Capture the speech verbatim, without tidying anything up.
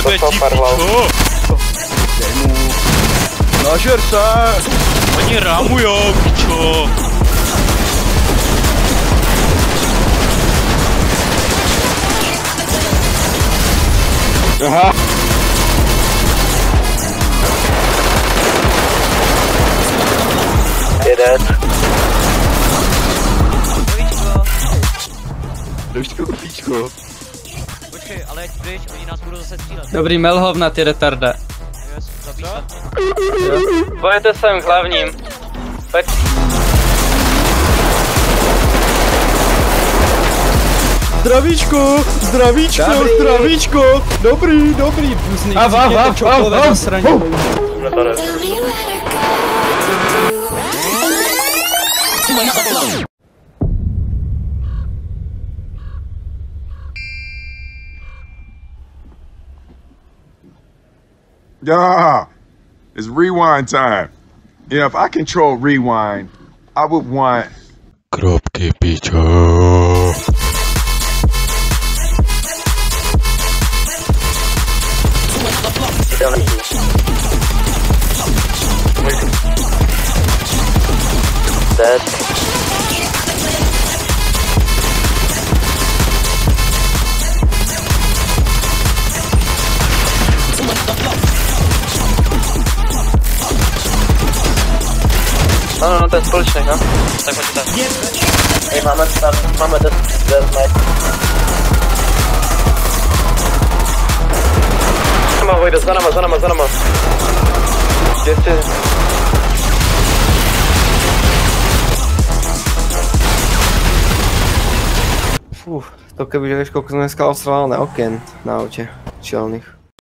Bude ti pičo! Dej mu. Nažer se! Oni rámujou, pičo! Aha! Jeden. Trošku píčko. Počkej, ale jeď pryč, oni nás budou zase střílet. Dobrý, Melhov na ty retarde. Yes, zabij se. Pojďte sem k hlavním. Pojď. Zdravíčko, zdravíčko, Dobrý. zdravíčko. Dobrý, dobrý. Buzný, A, a, a, čokolové a, a. zasraní. Yeah, it's rewind time. Yeah, if I control rewind, I would want Kropky, pičo. Dead. No, no, no, to je společný, no? Tak pojďte. Hej, máme tam, máme deathmatch. Za náma, Vojda, za náma, za náma, za náma. Ještě. Fú, to kebyže vieš, koľko sme dneska ostrelal na okien na aute čelných.